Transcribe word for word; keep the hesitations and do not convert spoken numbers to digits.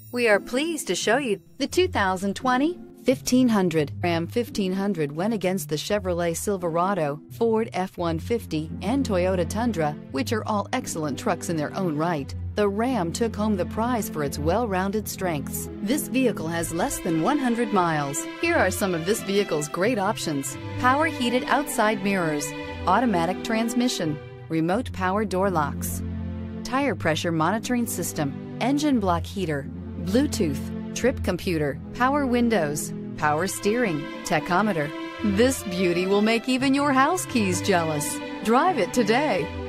We are pleased to show you the two thousand twenty fifteen hundred. Ram fifteen hundred went against the Chevrolet Silverado, Ford F one fifty, and Toyota Tundra, which are all excellent trucks in their own right. The Ram took home the prize for its well-rounded strengths. This vehicle has less than one hundred miles. Here are some of this vehicle's great options: power heated outside mirrors, automatic transmission, remote power door locks, tire pressure monitoring system, engine block heater, Bluetooth, trip computer, power windows, power steering, tachometer. This beauty will make even your house keys jealous. Drive it today.